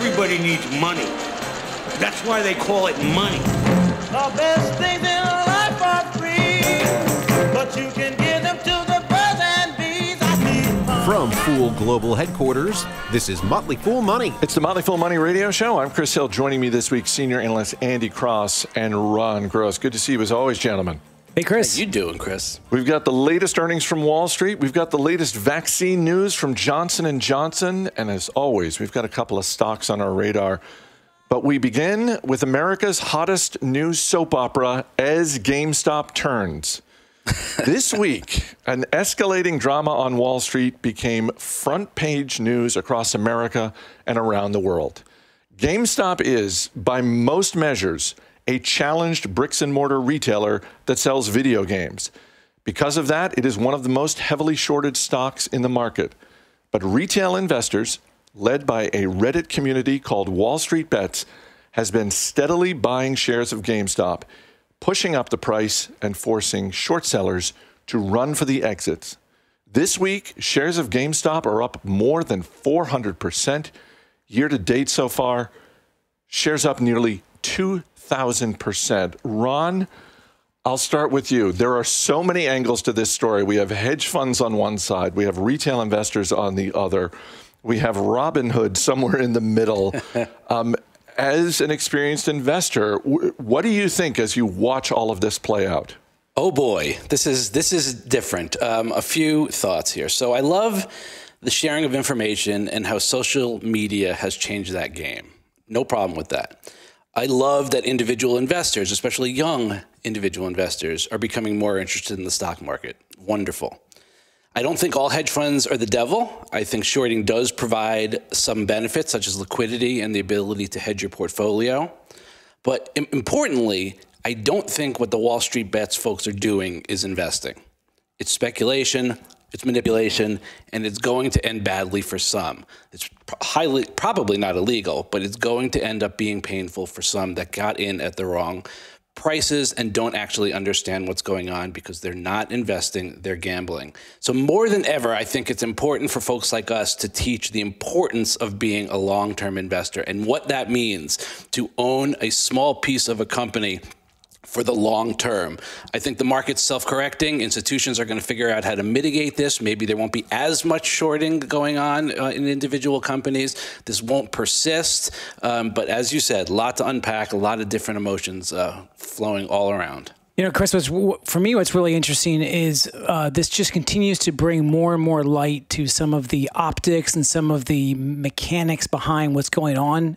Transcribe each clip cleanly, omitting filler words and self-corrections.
Everybody needs money. That's why they call it money. The best things in life are free, but you can give them to the birds and bees. From Fool Global Headquarters, this is Motley Fool Money. It's the Motley Fool Money radio show. I'm Chris Hill. Joining me this week, senior analyst Andy Cross and Ron Gross. Good to see you as always, gentlemen. Hey, Chris. How you doing, Chris? We've got the latest earnings from Wall Street. We've got the latest vaccine news from Johnson & Johnson. And as always, we've got a couple of stocks on our radar. But we begin with America's hottest news soap opera, As GameStop Turns. This week, an escalating drama on Wall Street became front page news across America and around the world. GameStop is, by most measures, a challenged bricks and mortar retailer that sells video games. Because of that, it is one of the most heavily shorted stocks in the market. But retail investors, led by a Reddit community called Wall Street Bets, has been steadily buying shares of GameStop, pushing up the price and forcing short sellers to run for the exits. This week, shares of GameStop are up more than 400%. Year to date so far, shares up nearly 2,000%. Ron, I'll start with you. There are so many angles to this story. We have hedge funds on one side. We have retail investors on the other. We have Robinhood somewhere in the middle. As an experienced investor, what do you think as you watch all of this play out? Oh boy, this is different. A few thoughts here. So I love the sharing of information and how social media has changed that game. No problem with that. I love that individual investors, especially young individual investors, are becoming more interested in the stock market. Wonderful. I don't think all hedge funds are the devil. I think shorting does provide some benefits, such as liquidity and the ability to hedge your portfolio. But importantly, I don't think what the Wall Street Bets folks are doing is investing. It's speculation, it's manipulation, and it's going to end badly for some. It's probably not illegal, but it's going to end up being painful for some that got in at the wrong prices and don't actually understand what's going on because they're not investing, they're gambling. So more than ever, I think it's important for folks like us to teach the importance of being a long-term investor and what that means to own a small piece of a company for the long term. I think the market's self-correcting. Institutions are going to figure out how to mitigate this. Maybe there won't be as much shorting going on in individual companies. This won't persist. But as you said, a lot to unpack, a lot of different emotions flowing all around. You know, Chris, for me, what's really interesting is this just continues to bring more and more light to some of the optics and some of the mechanics behind what's going on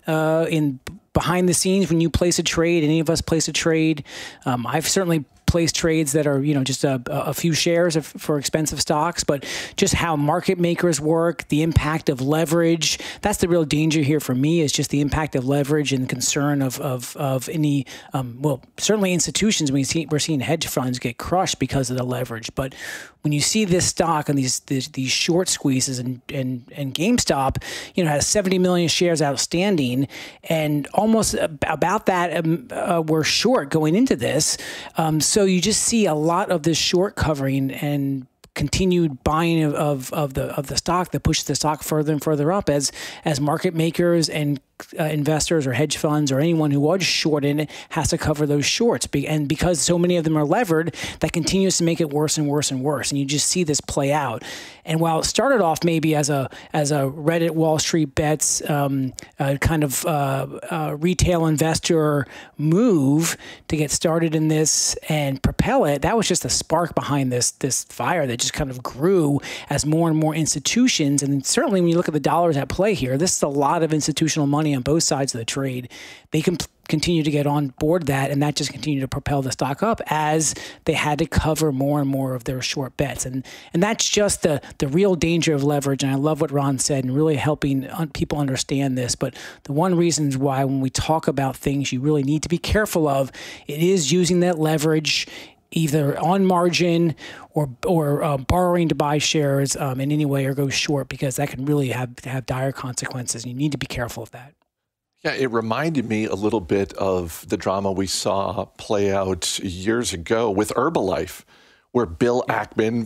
behind the scenes when you place a trade. Any of us place a trade. I've certainly placed trades that are, just a few shares for expensive stocks, but just how market makers work, the impact of leverage. That's the real danger here for me, is just the impact of leverage and concern of any, certainly institutions. We're seeing hedge funds get crushed because of the leverage. But when you see this stock and these short squeezes and GameStop, has 70 million shares outstanding, and almost about that were short going into this. So you just see a lot of this short covering and continued buying of the stock that pushes the stock further and further up as market makers and investors or hedge funds or anyone who was short in it has to cover those shorts. And because so many of them are levered, that continues to make it worse and worse and worse. And you just see this play out. And while it started off maybe as a Reddit Wall Street Bets kind of retail investor move to get started in this and propel it, that was just a spark behind this fire that just kind of grew as more and more institutions. And certainly when you look at the dollars at play here, this is a lot of institutional money on both sides of the trade. They can continue to get on board that, and that just continued to propel the stock up as they had to cover more and more of their short bets. And that's just the real danger of leverage. And I love what Ron said and really helping people understand this. But the one reason why when we talk about things you really need to be careful of, it is using that leverage either on margin or borrowing to buy shares in any way or go short, because that can really have dire consequences. You need to be careful of that. Yeah, it reminded me a little bit of the drama we saw play out years ago with Herbalife, where Bill Ackman,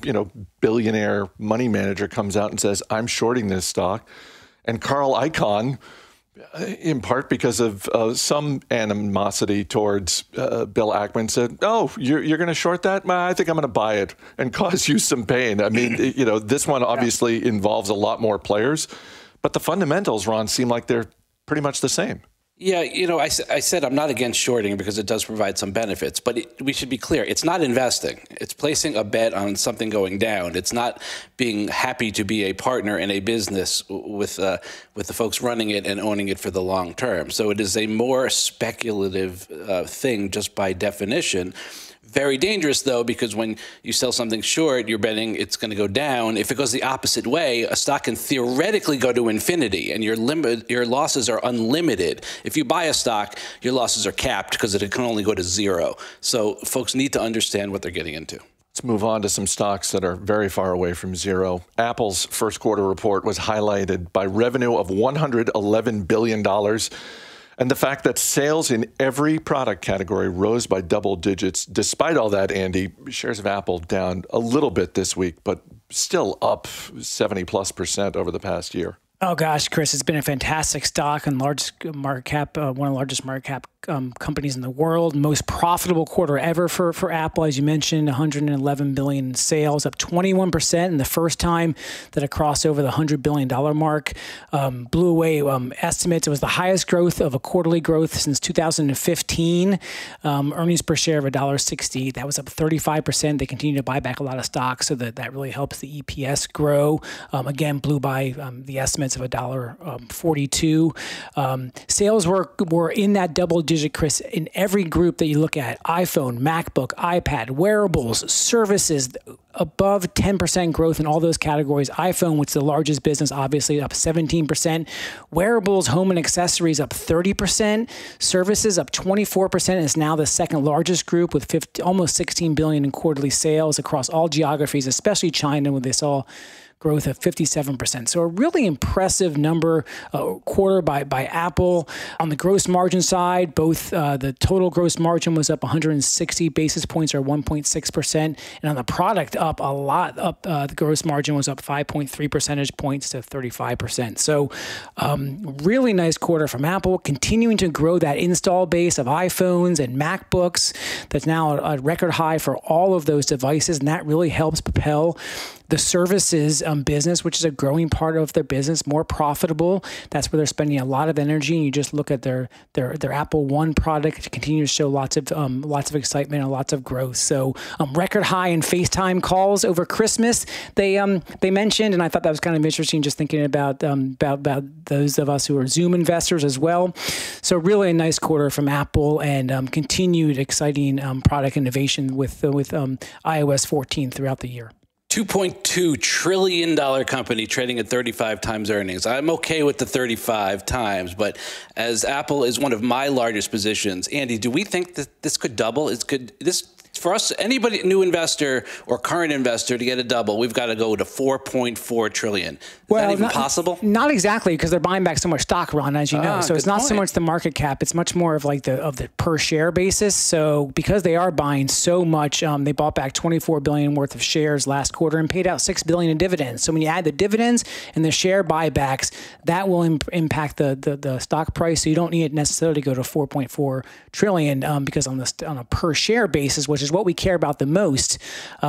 billionaire money manager, comes out and says, I'm shorting this stock. And Carl Icahn, In part because of some animosity towards Bill Ackman said, oh, you're going to short that? I think I'm going to buy it and cause you some pain. I mean, this one obviously involves a lot more players, but the fundamentals, Ron, seem like they're pretty much the same. Yeah, I said I'm not against shorting because it does provide some benefits, but we should be clear. It's not investing. It's placing a bet on something going down. It's not being happy to be a partner in a business with the folks running it and owning it for the long term. So it is a more speculative thing just by definition. Very dangerous, though, because when you sell something short, you're betting it's going to go down. If it goes the opposite way, a stock can theoretically go to infinity, and your losses are unlimited. If you buy a stock, your losses are capped because it can only go to zero. So folks need to understand what they're getting into. Let's move on to some stocks that are very far away from zero. Apple's first quarter report was highlighted by revenue of $111 billion. And the fact that sales in every product category rose by double digits. Despite all that, Andy, shares of Apple down a little bit this week, but still up 70+% over the past year. Oh, gosh, Chris, it's been a fantastic stock and large market cap, one of the largest market cap companies in the world. Most profitable quarter ever for Apple, as you mentioned, $111 billion in sales, up 21%, and the first time that it crossed over the $100 billion mark. Blew away estimates. It was the highest growth of a quarterly growth since 2015. Earnings per share of $1.60. That was up 35%. They continue to buy back a lot of stock, so that really helps the EPS grow. Again, blew by the estimates of $1.42. Sales were in that double digit, Chris, in every group that you look at: iPhone, MacBook, iPad, wearables, services, above 10% growth in all those categories. iPhone, which is the largest business, obviously up 17%. Wearables, home and accessories up 30%. Services up 24%. Is now the second largest group with almost $16 billion in quarterly sales across all geographies, especially China, where they saw growth of 57%. So a really impressive number quarter by Apple. On the gross margin side, both the total gross margin was up 160 basis points or 1.6%. And on the product, up a lot. The gross margin was up 5.3 percentage points to 35%. So really nice quarter from Apple, continuing to grow that install base of iPhones and MacBooks. That's now a record high for all of those devices. And that really helps propel the services business, which is a growing part of their business, more profitable. That's where they're spending a lot of energy. And you just look at their Apple One product, continue to show lots of excitement and lots of growth. So record high in FaceTime calls over Christmas. They mentioned, and I thought that was kind of interesting, just thinking about those of us who are Zoom investors as well. So really a nice quarter from Apple, and continued exciting product innovation with iOS 14 throughout the year. $2.2 trillion company trading at 35 times earnings. I'm okay with the 35 times, but as Apple is one of my largest positions, Andy, do we think that this could double? For us, anybody, new investor or current investor, to get a double, we've got to go to $4.4 trillion. Is that even possible? Not exactly, because they're buying back so much stock, Ron, as you know. So it's not so much the market cap; it's much more of like the per share basis. So because they are buying so much, they bought back $24 billion worth of shares last quarter and paid out $6 billion in dividends. So when you add the dividends and the share buybacks, that will impact the stock price. So you don't need it necessarily to go to $4.4 trillion because on a per share basis, which is what we care about the most.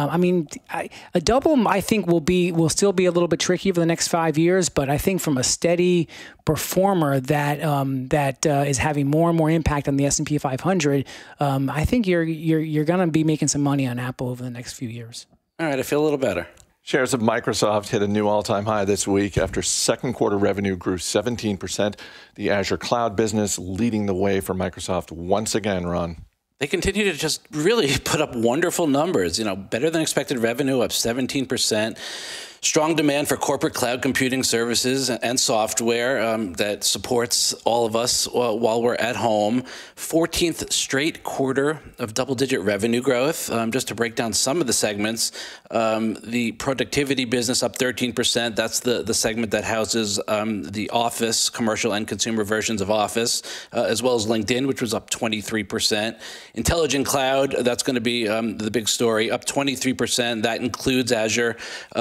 A double, I think, will still be a little bit tricky for the next 5 years, but I think from a steady performer that is having more and more impact on the S&P 500, I think you're going to be making some money on Apple over the next few years. All right, I feel a little better. Shares of Microsoft hit a new all-time high this week after second quarter revenue grew 17%. The Azure cloud business leading the way for Microsoft once again, Ron. They continue to just really put up wonderful numbers. Better than expected revenue, up 17%. Strong demand for corporate cloud computing services and software that supports all of us while we're at home. 14th straight quarter of double-digit revenue growth. Just to break down some of the segments, the productivity business up 13%. That's the segment that houses the Office, commercial and consumer versions of Office, as well as LinkedIn, which was up 23%. Intelligent Cloud, that's going to be the big story, up 23%. That includes Azure, which was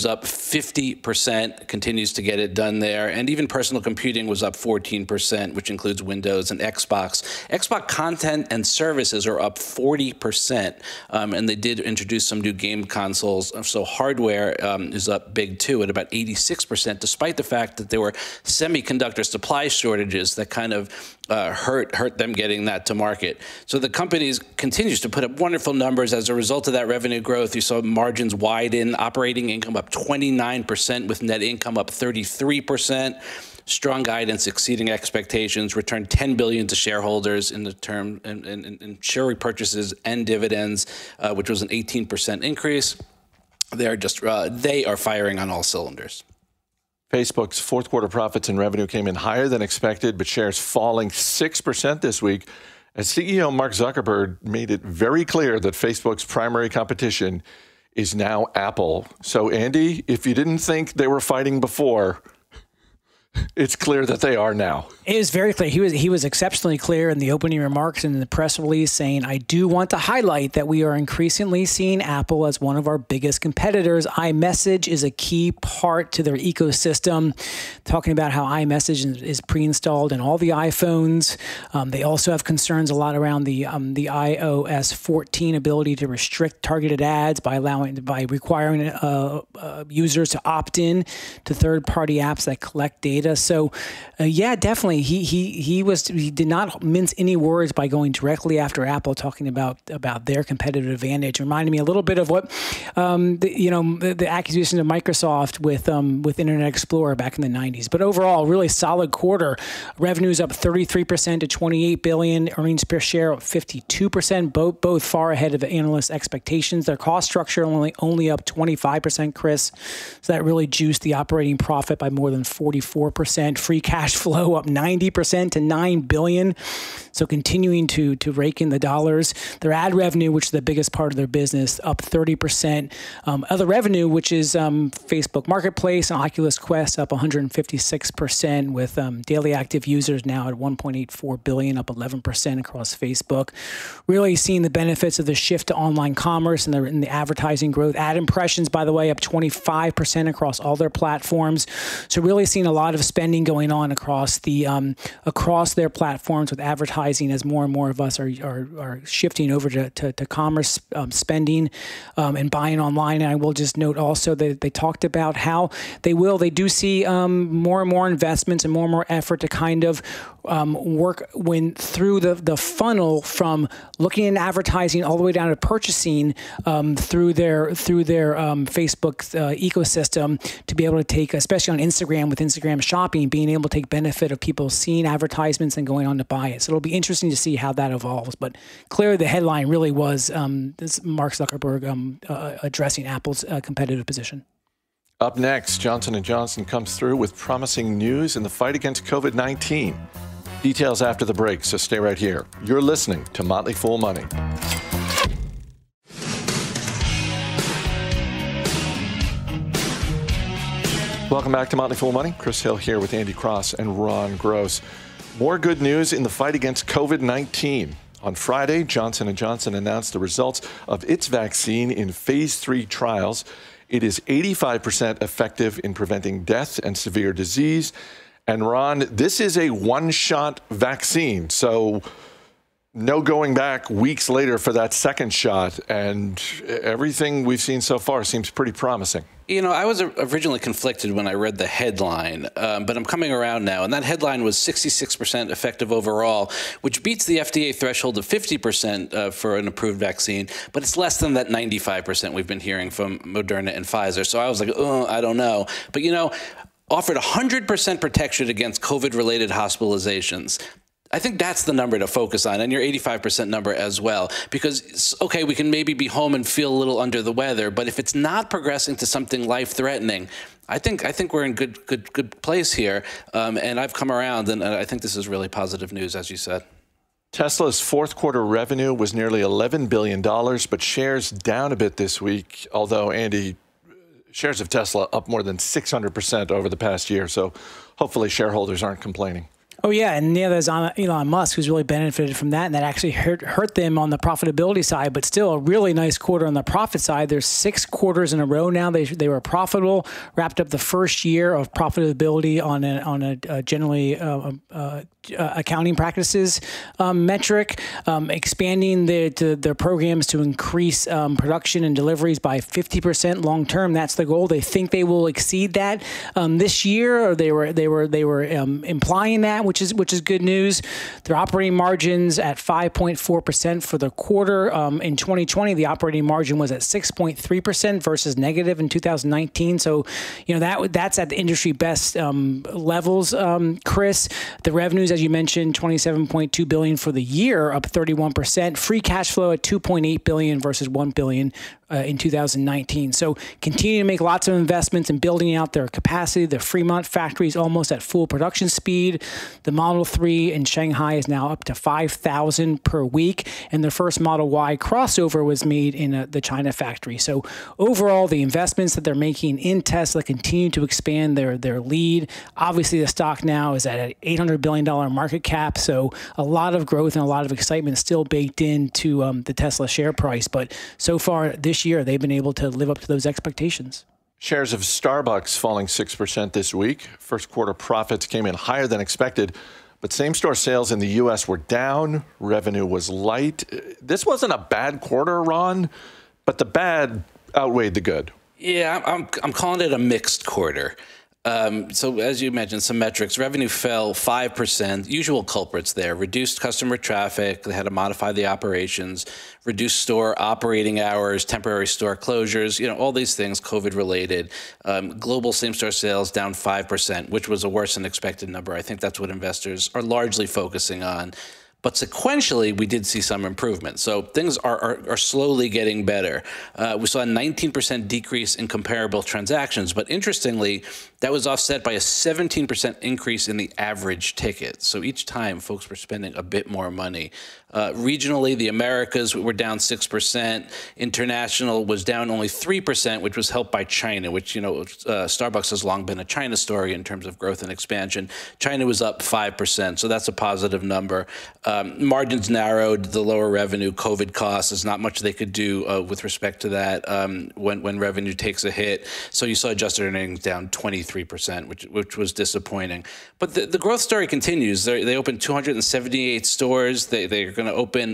up 50%, continues to get it done there. And even personal computing was up 14%, which includes Windows and Xbox. Xbox content and services are up 40%, and they did introduce some new game consoles. So hardware is up big too at about 86%, despite the fact that there were semiconductor supply shortages that kind of hurt them getting that to market. So the company continues to put up wonderful numbers. As a result of that revenue growth, you saw margins widen, operating income up 29%, with net income up 33%. Strong guidance exceeding expectations, returned $10 billion to shareholders in the term in share repurchases and dividends, which was an 18% increase. They are firing on all cylinders. Facebook's fourth quarter profits and revenue came in higher than expected, but shares falling 6% this week as CEO Mark Zuckerberg made it very clear that Facebook's primary competition is now Apple. So, Andy, if you didn't think they were fighting before, it's clear that they are now. It is very clear. He was exceptionally clear in the opening remarks and in the press release, saying, I do want to highlight that we are increasingly seeing Apple as one of our biggest competitors. iMessage is a key part to their ecosystem, talking about how iMessage is pre-installed in all the iPhones. They also have concerns a lot around the iOS 14 ability to restrict targeted ads by requiring users to opt in to third-party apps that collect data. So, yeah, definitely, he did not mince any words by going directly after Apple, talking about their competitive advantage. Reminded me a little bit of what the acquisition of Microsoft with Internet Explorer back in the 90s. But overall, really solid quarter. Revenues up 33% to $28 billion. Earnings per share up 52%, both far ahead of analyst expectations. Their cost structure only up 25%, Chris. So that really juiced the operating profit by more than 44%. Free cash flow up 90% to $9 billion. So continuing to rake in the dollars. Their ad revenue, which is the biggest part of their business, up 30%. Other revenue, which is Facebook Marketplace and Oculus Quest, up 156%, with daily active users now at 1.84 billion, up 11% across Facebook. Really seeing the benefits of the shift to online commerce and the advertising growth. Ad impressions, by the way, up 25% across all their platforms. So really seeing a lot of spending going on across their platforms with advertising, as more and more of us are shifting over to commerce spending and buying online. And I will just note also that they talked about how they do see more and more investments and more effort to kind of work through the funnel from looking at advertising all the way down to purchasing through their Facebook ecosystem, to be able to take, especially on Instagram with Instagram shopping, being able to take benefit of people seeing advertisements and going on to buy it. So it'll be interesting to see how that evolves. But clearly the headline really was this Mark Zuckerberg addressing Apple's competitive position. Up next, Johnson & Johnson comes through with promising news in the fight against COVID-19. Details after the break, so stay right here. You're listening to Motley Fool Money. Welcome back to Motley Fool Money. Chris Hill here with Andy Cross and Ron Gross. More good news in the fight against COVID-19. On Friday, Johnson & Johnson announced the results of its vaccine in phase 3 trials. It is 85% effective in preventing death and severe disease. And Ron, this is a one-shot vaccine, so no going back weeks later for that second shot. And everything we've seen so far seems pretty promising. You know, I was originally conflicted when I read the headline, but I'm coming around now. And that headline was 66% effective overall, which beats the FDA threshold of 50% for an approved vaccine. But it's less than that 95% we've been hearing from Moderna and Pfizer. So I was like, oh, I don't know. But, you know, offered 100% protection against COVID-related hospitalizations. I think that's the number to focus on, and your 85% number as well. Because, okay, we can maybe be home and feel a little under the weather, but if it's not progressing to something life-threatening, I think we're in good place here. And I've come around, and I think this is really positive news, as you said. Tesla's fourth quarter revenue was nearly $11 billion, but shares down a bit this week. Although, Andy, shares of Tesla up more than 600% over the past year, so hopefully shareholders aren't complaining. Oh, yeah. And there's Elon Musk, who's really benefited from that. And that actually hurt them on the profitability side, but still a really nice quarter on the profit side. There's 6 quarters in a row now. They were profitable, wrapped up the first year of profitability on a generally accounting practices metric, expanding their programs to increase production and deliveries by 50% long term. That's the goal. They think they will exceed that this year, or they were implying that, which is good news. Their operating margins at 5.4% for the quarter. In 2020, the operating margin was at 6.3% versus negative in 2019. So, that's at the industry best levels. Chris, the revenues, as you mentioned, $27.2 billion for the year, up 31%. Free cash flow at $2.8 billion versus $1 billion in 2019. So continue to make lots of investments in building out their capacity. The Fremont factory is almost at full production speed. The Model 3 in Shanghai is now up to 5,000 per week. And the first Model Y crossover was made in the China factory. So overall, the investments that they're making in Tesla continue to expand their lead. Obviously, the stock now is at an $800 billion market cap. So a lot of growth and a lot of excitement still baked into the Tesla share price. But so far this year, they've been able to live up to those expectations. Shares of Starbucks falling 6% this week. First quarter profits came in higher than expected, but same-store sales in the U.S. were down. Revenue was light. This wasn't a bad quarter, Ron, but the bad outweighed the good. Yeah, I'm calling it a mixed quarter. So as you mentioned, some metrics, revenue fell 5%, usual culprits there, reduced customer traffic, they had to modify the operations, reduced store operating hours, temporary store closures, all these things COVID related. Global same-store sales down 5%, which was a worse than expected number. I think that's what investors are largely focusing on. But sequentially, we did see some improvement. So things are slowly getting better. We saw a 19% decrease in comparable transactions. But interestingly, that was offset by a 17% increase in the average ticket. So each time, folks were spending a bit more money. Regionally, the Americas were down 6%. International was down only 3%, which was helped by China, which, Starbucks has long been a China story in terms of growth and expansion. China was up 5%, so that's a positive number. Margins narrowed, the lower revenue, COVID costs, there's not much they could do with respect to that when revenue takes a hit. So you saw adjusted earnings down 23%, which was disappointing. But the growth story continues. They opened 278 stores. They're going to open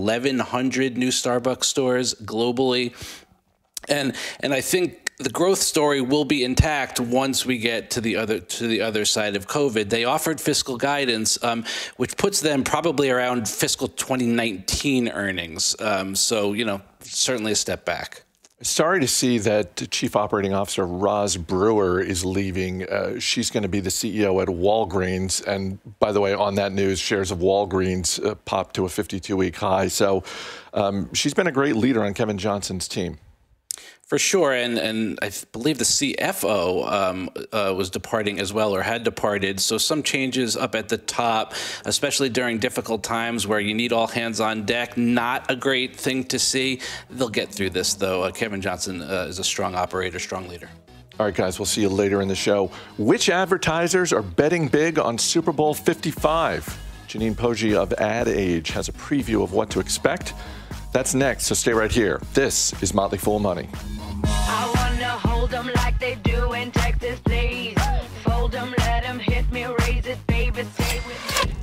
1,100 new Starbucks stores globally. And I think the growth story will be intact once we get to the other side of COVID. They offered fiscal guidance, which puts them probably around fiscal 2019 earnings. So, certainly a step back. Sorry to see that Chief Operating Officer Roz Brewer is leaving. She's going to be the CEO at Walgreens. And by the way, on that news, shares of Walgreens popped to a 52-week high. So she's been a great leader on Kevin Johnson's team. For sure, and I believe the CFO was departing as well, or had departed. So some changes up at the top, especially during difficult times where you need all hands on deck. Not a great thing to see. They'll get through this, though. Kevin Johnson is a strong operator, strong leader. All right, guys, we'll see you later in the show. Which advertisers are betting big on Super Bowl 55? Janine Poggi of Ad Age has a preview of what to expect. That's next, so stay right here. This is Motley Fool Money. I wanna hold them like they do in Texas, please. Fold them, let them hit me, raise it, baby, stay with me.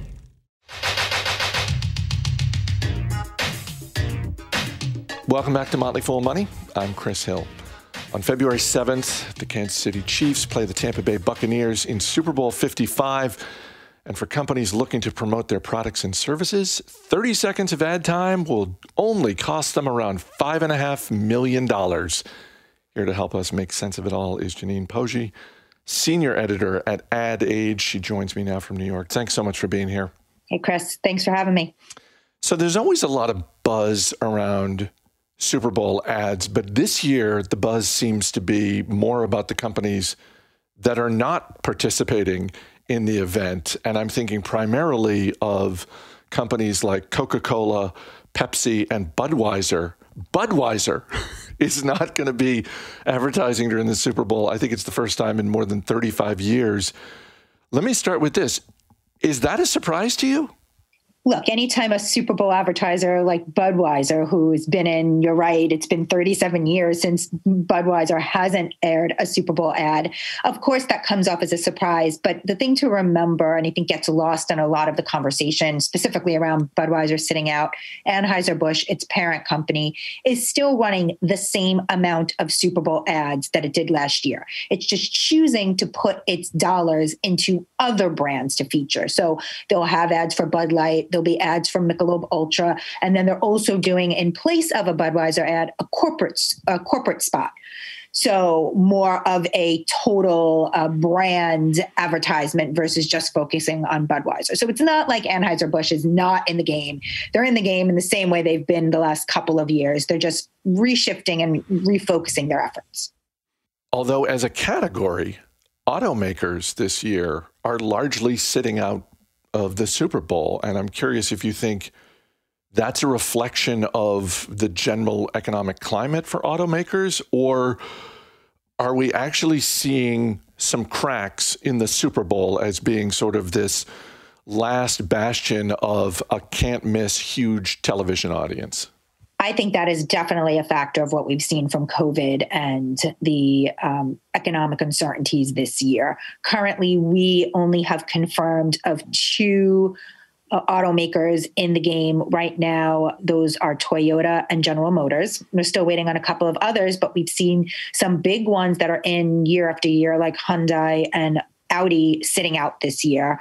Welcome back to Motley Fool Money. I'm Chris Hill. On February 7th, the Kansas City Chiefs play the Tampa Bay Buccaneers in Super Bowl 55. And for companies looking to promote their products and services, 30 seconds of ad time will only cost them around $5.5 million. Here to help us make sense of it all is Janine Poggi, senior editor at Ad Age. She joins me now from New York. Thanks so much for being here. Hey, Chris. Thanks for having me. So there's always a lot of buzz around Super Bowl ads, but this year the buzz seems to be more about the companies that are not participating in the event. And I'm thinking primarily of companies like Coca-Cola, Pepsi, and Budweiser. Budweiser is not going to be advertising during the Super Bowl. I think it's the first time in more than 35 years. Let me start with this. Is that a surprise to you? Look, anytime a Super Bowl advertiser like Budweiser, who has been in, you're right, it's been 37 years since Budweiser hasn't aired a Super Bowl ad. Of course, that comes off as a surprise. But the thing to remember, and I think gets lost in a lot of the conversation, specifically around Budweiser sitting out, Anheuser-Busch, its parent company, is still running the same amount of Super Bowl ads that it did last year. It's just choosing to put its dollars into other brands to feature. So they'll have ads for Bud Light. There'll be ads from Michelob Ultra. And then they're also doing, in place of a Budweiser ad, a corporate spot. So more of a total brand advertisement versus just focusing on Budweiser. So it's not like Anheuser-Busch is not in the game. They're in the game in the same way they've been the last couple of years. They're just reshifting and refocusing their efforts. Although as a category, automakers this year are largely sitting out of the Super Bowl. And I'm curious if you think that's a reflection of the general economic climate for automakers, or are we actually seeing some cracks in the Super Bowl as being sort of this last bastion of a can't miss huge television audience? I think that is definitely a factor of what we've seen from COVID and the economic uncertainties this year. Currently, we only have confirmed of 2 automakers in the game right now. Those are Toyota and General Motors. We're still waiting on a couple of others, but we've seen some big ones that are in year after year, like Hyundai and Audi, sitting out this year.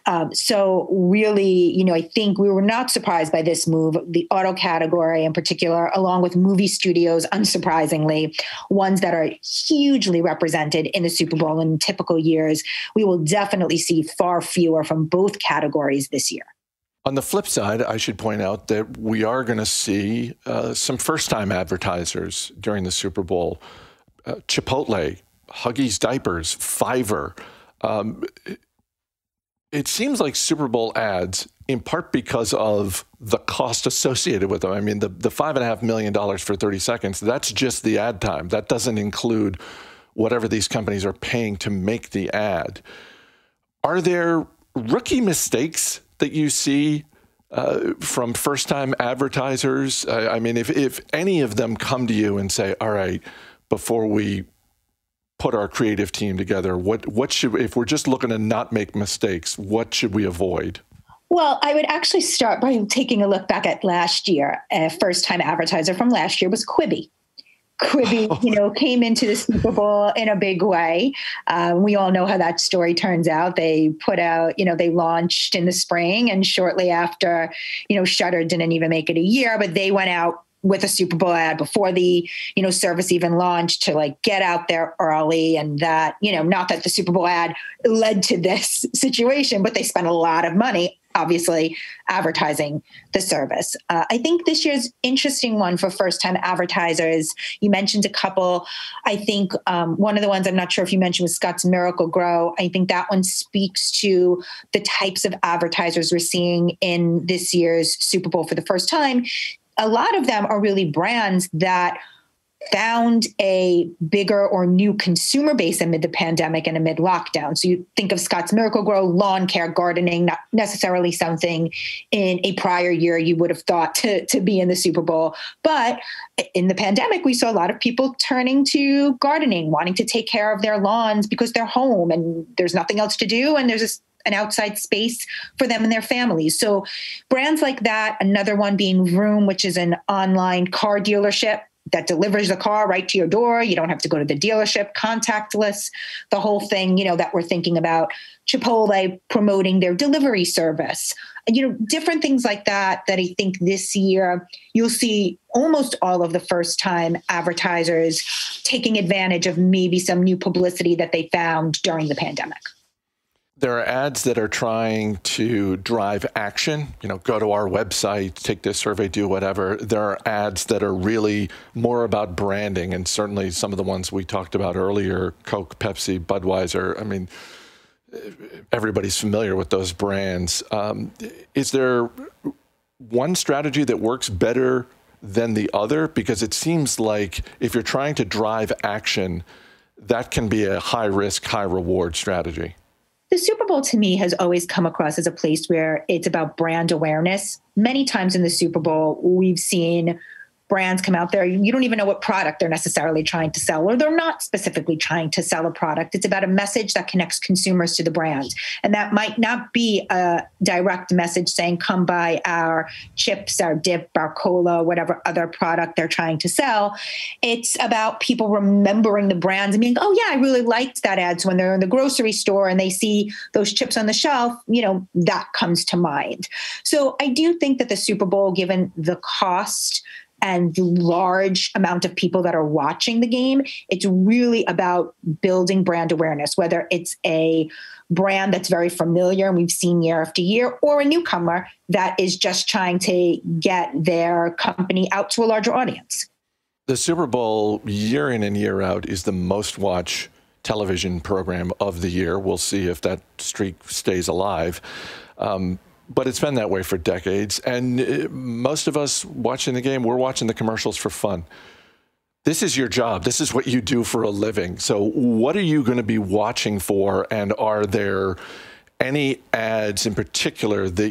So really, I think we were not surprised by this move. The auto category in particular, along with movie studios, unsurprisingly, ones that are hugely represented in the Super Bowl in typical years, we will definitely see far fewer from both categories this year. On the flip side, I should point out that we are going to see some first-time advertisers during the Super Bowl. Chipotle, Huggies Diapers, Fiverr. It seems like Super Bowl ads, in part because of the cost associated with them. I mean, the $5.5 million for 30 seconds, that's just the ad time. That doesn't include whatever these companies are paying to make the ad. Are there rookie mistakes that you see from first-time advertisers? I mean, if any of them come to you and say, all right, before we put our creative team together, what should, if we're just looking to not make mistakes, what should we avoid? Well, I would actually start by taking a look back at last year. A first-time advertiser from last year was Quibi. Quibi, came into the Super Bowl in a big way. We all know how that story turns out. They put out, they launched in the spring, and shortly after, Shudder didn't even make it a year, but they went out with a Super Bowl ad before the, service even launched to get out there early. And that, not that the Super Bowl ad led to this situation, but they spent a lot of money, obviously, advertising the service. I think this year's interesting one for first-time advertisers. You mentioned a couple. I think one of the ones I'm not sure if you mentioned was Scott's Miracle-Gro. I think that one speaks to the types of advertisers we're seeing in this year's Super Bowl for the first time. A lot of them are really brands that found a bigger or new consumer base amid the pandemic and amid lockdown. So you think of Scott's Miracle-Gro, lawn care, gardening, not necessarily something in a prior year you would have thought to be in the Super Bowl. But in the pandemic, we saw a lot of people turning to gardening, wanting to take care of their lawns because they're home and there's nothing else to do. And there's an outside space for them and their families. So brands like that, another one being Vroom, which is an online car dealership that delivers the car right to your door. You don't have to go to the dealership, contactless, the whole thing, that we're thinking about. Chipotle promoting their delivery service, different things like that I think this year you'll see almost all of the first-time advertisers taking advantage of maybe some new publicity that they found during the pandemic. There are ads that are trying to drive action, go to our website, take this survey, do whatever. There are ads that are really more about branding, and certainly some of the ones we talked about earlier, Coke, Pepsi, Budweiser. I mean, everybody's familiar with those brands. Is there one strategy that works better than the other? Because it seems like if you're trying to drive action, that can be a high risk, high reward strategy. The Super Bowl to me has always come across as a place where it's about brand awareness. Many times in the Super Bowl, we've seen brands come out there. You don't even know what product they're necessarily trying to sell, or they're not specifically trying to sell a product. It's about a message that connects consumers to the brand. And that might not be a direct message saying, come buy our chips, our dip, our cola, whatever other product they're trying to sell. It's about people remembering the brands and being, oh yeah, I really liked that ad. So when they're in the grocery store and they see those chips on the shelf, that comes to mind. So I do think that the Super Bowl, given the cost and the large amount of people that are watching the game, it's really about building brand awareness, whether it's a brand that's very familiar and we've seen year after year, or a newcomer that is just trying to get their company out to a larger audience. The Super Bowl, year in and year out, is the most watched television program of the year. We'll see if that streak stays alive. But it's been that way for decades. And most of us watching the game, we're watching the commercials for fun. This is your job. This is what you do for a living. So what are you going to be watching for? And are there any ads in particular that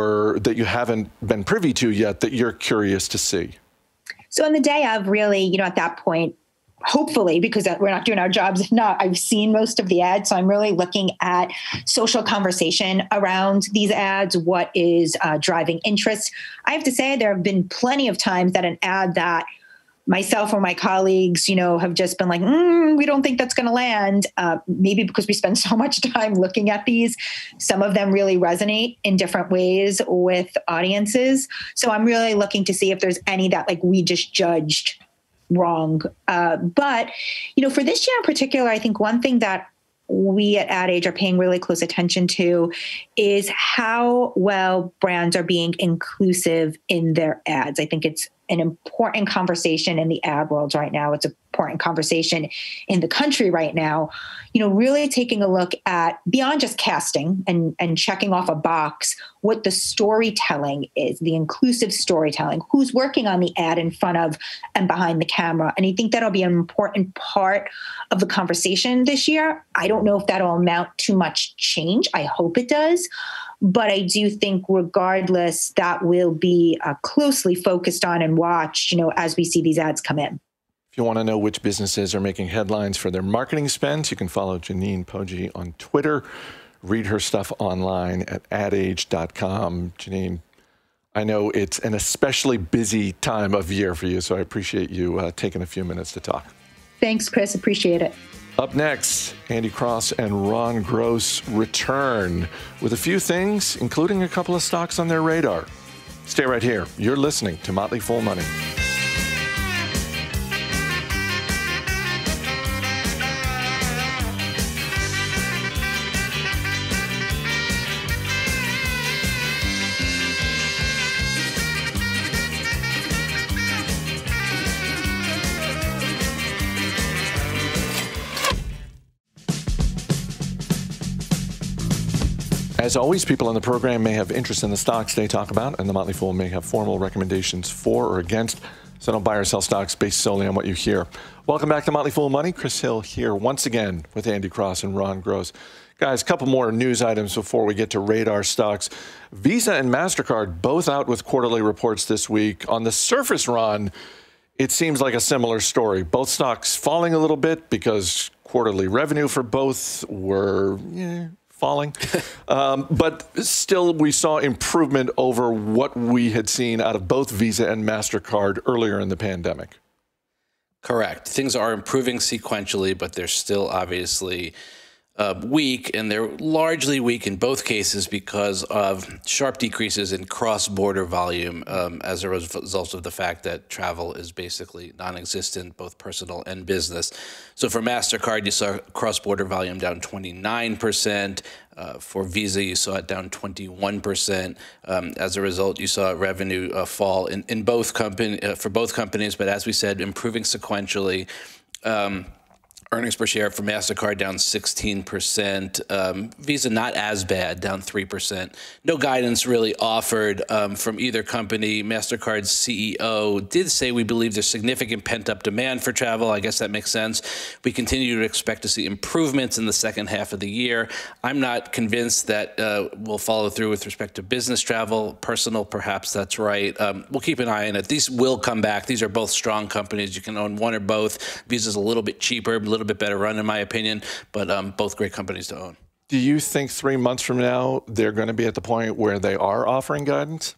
you haven't been privy to yet that you're curious to see? So on the day of, really, at that point, hopefully, because we're not doing our jobs. If not, I've seen most of the ads. So I'm really looking at social conversation around these ads. What is driving interest? I have to say, there have been plenty of times that an ad that myself or my colleagues, have just been like, we don't think that's going to land. Maybe because we spend so much time looking at these. Some of them really resonate in different ways with audiences. So I'm really looking to see if there's any that we just judged wrong. But, for this year in particular, I think one thing that we at Ad Age are paying really close attention to is how well brands are being inclusive in their ads. I think it's an important conversation in the ad world right now. It's an important conversation in the country right now. Really taking a look at beyond just casting and checking off a box, what the storytelling is, the inclusive storytelling, who's working on the ad in front of and behind the camera. And I think that'll be an important part of the conversation this year. I don't know if that'll amount to much change. I hope it does. But I do think regardless, that will be closely focused on and watched, as we see these ads come in. If you want to know which businesses are making headlines for their marketing spends, you can follow Janine Poggi on Twitter. Read her stuff online at adage.com. Janine, I know it's an especially busy time of year for you, so I appreciate you taking a few minutes to talk. Thanks, Chris. Appreciate it. Up next, Andy Cross and Ron Gross return with a few things, including a couple of stocks on their radar. Stay right here. You're listening to Motley Fool Money. As always, people on the program may have interest in the stocks they talk about, and the Motley Fool may have formal recommendations for or against, so don't buy or sell stocks based solely on what you hear. Welcome back to Motley Fool Money. Chris Hill here once again with Andy Cross and Ron Gross. Guys, a couple more news items before we get to radar stocks. Visa and MasterCard both out with quarterly reports this week. On the surface, Ron, it seems like a similar story. Both stocks falling a little bit because quarterly revenue for both were falling. But still, we saw improvement over what we had seen out of both Visa and MasterCard earlier in the pandemic. Correct. Things are improving sequentially, but they're still obviously weak, and they're largely weak in both cases because of sharp decreases in cross-border volume as a result of the fact that travel is basically non-existent, both personal and business. So for MasterCard, you saw cross-border volume down 29%. For Visa, you saw it down 21%. As a result, you saw revenue fall in both for both companies, but as we said, improving sequentially. Earnings per share for MasterCard down 16%. Visa not as bad, down 3%. No guidance really offered from either company. MasterCard's CEO did say we believe there's significant pent-up demand for travel. I guess that makes sense. We continue to expect to see improvements in the second half of the year. I'm not convinced that we'll follow through with respect to business travel. Personal, perhaps that's right. We'll keep an eye on it. These will come back. These are both strong companies. You can own one or both. Visa's a little bit cheaper, a little bit better run in my opinion, but both great companies to own. Do you think 3 months from now they're going to be at the point where they are offering guidance?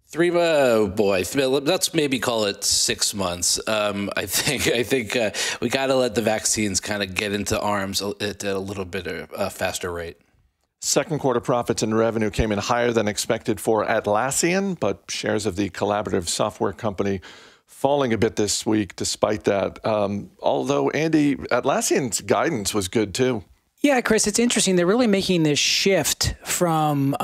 Let's maybe call it 6 months. I think we got to let the vaccines kind of get into arms at a little bit of a faster rate. Second quarter profits and revenue came in higher than expected for Atlassian, but shares of the collaborative software company falling a bit this week despite that. Although, Andy, Atlassian's guidance was good too. Yeah, Chris, it's interesting. They're really making this shift from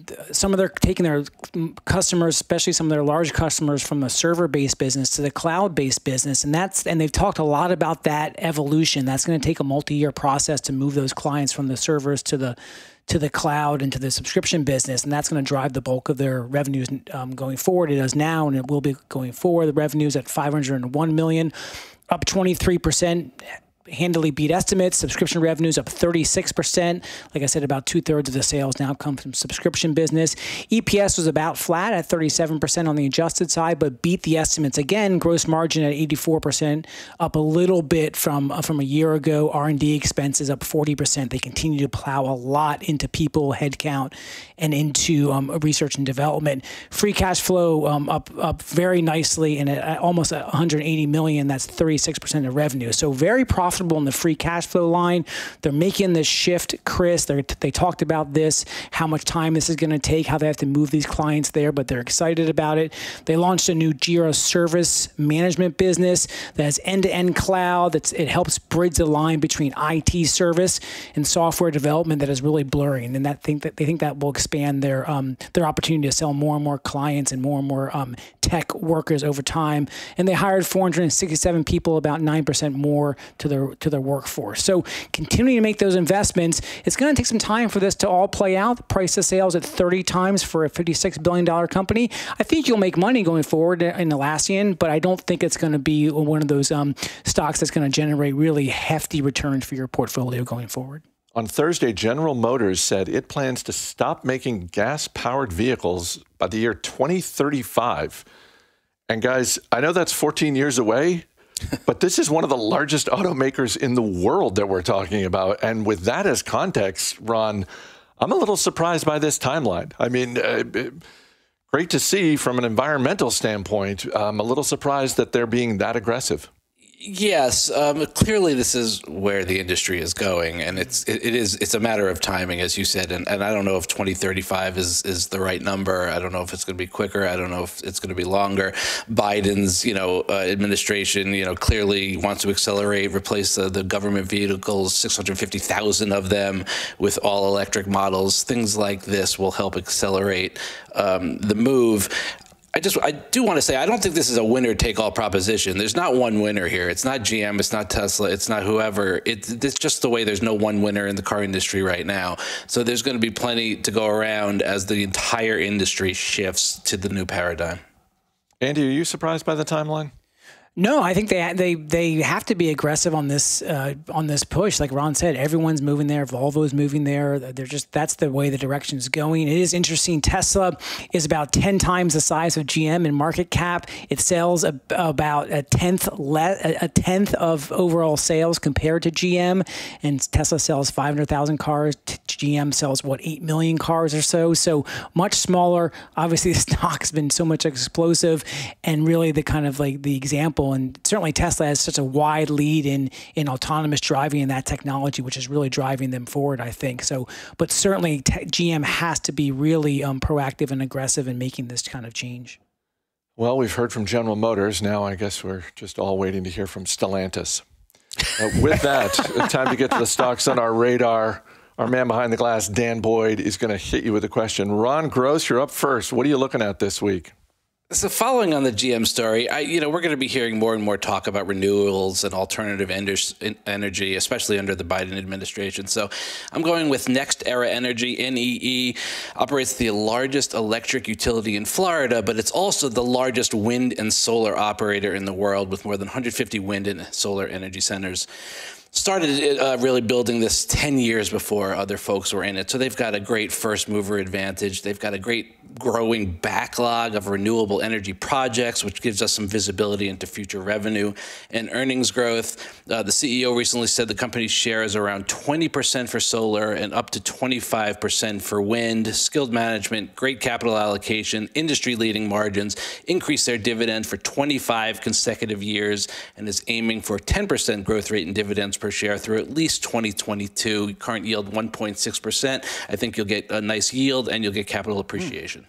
taking their customers, especially some of their large customers, from a server-based business to the cloud-based business, and they've talked a lot about that evolution. That's going to take a multi-year process to move those clients from the servers to the cloud and to the subscription business, and that's going to drive the bulk of their revenues going forward. It does now, and it will be going forward. The revenues at $501 million, up 23%. Handily beat estimates. Subscription revenues up 36%. Like I said, about 2/3 of the sales now come from subscription business. EPS was about flat at 37% on the adjusted side, but beat the estimates again. Gross margin at 84%, up a little bit from a year ago. R&D expenses up 40%. They continue to plow a lot into people, headcount, and into research and development. Free cash flow up very nicely, and at almost $180 million. That's 36% of revenue. So very profitable in the free cash flow line. They're making this shift, Chris. They talked about this, how much time this is going to take, how they have to move these clients there, but they're excited about it. They launched a new Jira service management business that has end-to-end cloud. It helps bridge the line between IT service and software development that is really blurring, and they think that will expand their opportunity to sell more and more clients and more tech workers over time. And they hired 467 people, about 9% more to their workforce. So continuing to make those investments, it's going to take some time for this to all play out. The price of sales at 30 times for a $56 billion company. I think you'll make money going forward in Atlassian, but I don't think it's going to be one of those stocks that's going to generate really hefty returns for your portfolio going forward. On Thursday, General Motors said it plans to stop making gas-powered vehicles by the year 2035. And guys, I know that's 14 years away, but this is one of the largest automakers in the world that we're talking about. And with that as context, Ron, I'm a little surprised by this timeline. I mean, great to see from an environmental standpoint. I'm a little surprised that they're being that aggressive. Yes, clearly this is where the industry is going, and it's a matter of timing, as you said, and I don't know if 2035 is the right number. I don't know if it's going to be quicker. I don't know if it's going to be longer. Biden's administration clearly wants to accelerate, replace the government vehicles, 650,000 of them with all electric models. Things like this will help accelerate the move. I do want to say, I don't think this is a winner-take-all proposition. There's not one winner here. It's not GM. It's not Tesla. It's not whoever. It's just the way there's no one winner in the car industry right now. So there's going to be plenty to go around as the entire industry shifts to the new paradigm. Andy, are you surprised by the timeline? No, I think they have to be aggressive on this push. Like Ron said, everyone's moving there. Volvo's moving there. That's the way the direction is going. It is interesting. Tesla is about 10 times the size of GM in market cap. It sells about a tenth of overall sales compared to GM, and Tesla sells 500,000 cars. GM sells 8 million cars or so. So much smaller. Obviously, the stock's been so much explosive, and really the kind of like the example. And certainly Tesla has such a wide lead in autonomous driving and that technology, which is really driving them forward, I think. So, but certainly GM has to be really proactive and aggressive in making this kind of change. Well, we've heard from General Motors. Now I guess we're just all waiting to hear from Stellantis. With that, time to get to the stocks on our radar. Our man behind the glass, Dan Boyd, is going to hit you with a question. Ron Gross, you're up first. What are you looking at this week? So following on the GM story, we're going to be hearing more and more talk about renewables and alternative energy, especially under the Biden administration. So I'm going with Next Era Energy, NEE, operates the largest electric utility in Florida, but it's also the largest wind and solar operator in the world with more than 150 wind and solar energy centers. Started really building this 10 years before other folks were in it. So they've got a great first mover advantage. They've got a great growing backlog of renewable energy projects, which gives us some visibility into future revenue and earnings growth. The CEO recently said the company's share is around 20% for solar and up to 25% for wind. Skilled management, great capital allocation, industry-leading margins, increased their dividend for 25 consecutive years, and is aiming for a 10% growth rate in dividends per share through at least 2022. Current yield 1.6%. I think you'll get a nice yield and you'll get capital appreciation.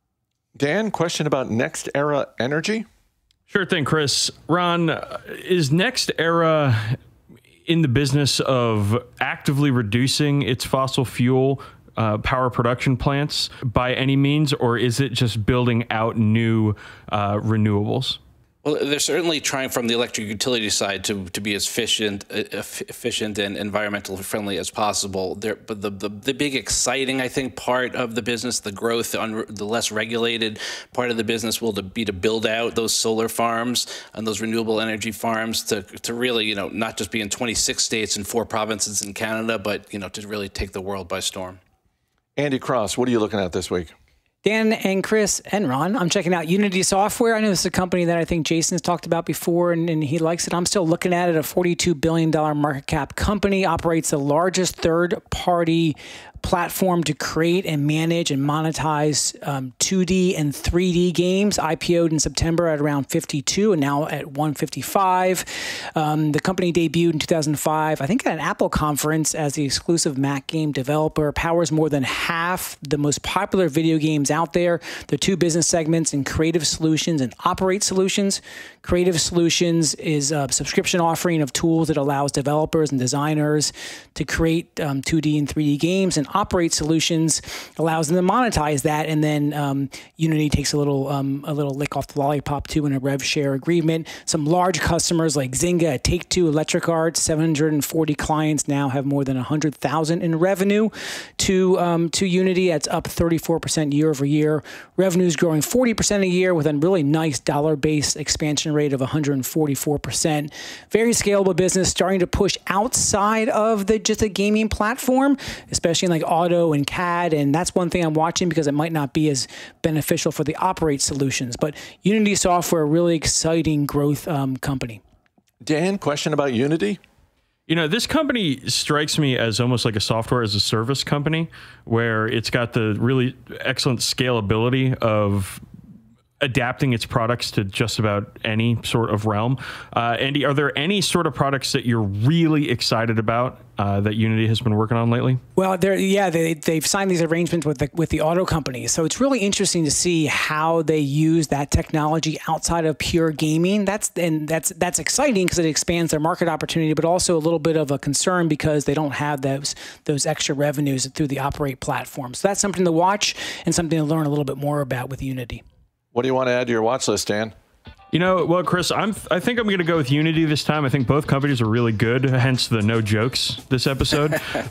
Dan, question about Next Era Energy? Sure thing, Chris. Ron, is Next Era in the business of actively reducing its fossil fuel power production plants by any means, or is it just building out new renewables? Well, they're certainly trying from the electric utility side to be as efficient and environmentally friendly as possible. But the big exciting, I think, part of the business, the growth, the less regulated part of the business will be to build out those solar farms and those renewable energy farms to really, not just be in 26 states and 4 provinces in Canada, but, to really take the world by storm. Andy Cross, what are you looking at this week? Dan and Chris and Ron, I'm checking out Unity Software. I know this is a company that I think Jason's talked about before, and he likes it. I'm still looking at it. A $42 billion market cap company, operates the largest third-party platform to create and manage and monetize 2D and 3D games. IPO'd in September at around 52 and now at 155. The company debuted in 2005, I think at an Apple conference as the exclusive Mac game developer. Powers more than half the most popular video games out there. The 2 business segments in Creative Solutions and Operate Solutions. Creative Solutions is a subscription offering of tools that allows developers and designers to create 2D and 3D games, and Operate Solutions allows them to monetize that, and then Unity takes a little lick off the lollipop too in a rev share agreement. Some large customers like Zynga, Take-Two, Electric Arts, 740 clients now have more than 100,000 in revenue to Unity. That's up 34% year over year. Revenue is growing 40% a year with a really nice dollar-based expansion rate of 144%. Very scalable business, starting to push outside of just a gaming platform, especially in like auto and CAD, and that's one thing I'm watching because it might not be as beneficial for the Operate Solutions. But Unity Software, really exciting growth company. Dan, question about Unity? This company strikes me as almost like a software as a service company, where it's got the really excellent scalability of adapting its products to just about any sort of realm. Andy, are there any sort of products that you're really excited about that Unity has been working on lately? Well, they've signed these arrangements with the auto companies, so it's really interesting to see how they use that technology outside of pure gaming. That's exciting because it expands their market opportunity, but also a little bit of a concern because they don't have those extra revenues through the Operate platform. So that's something to watch and something to learn a little bit more about with Unity. What do you want to add to your watch list, Dan? Well, Chris, I think I'm going to go with Unity this time. I think both companies are really good, hence the no jokes this episode.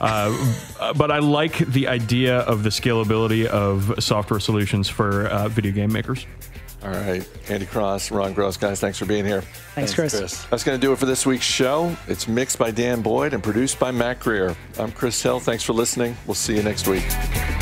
But I like the idea of the scalability of software solutions for video game makers. All right. Andy Cross, Ron Gross, guys, thanks for being here. Thanks, Chris. That's going to do it for this week's show. It's mixed by Dan Boyd and produced by Matt Greer. I'm Chris Hill. Thanks for listening. We'll see you next week.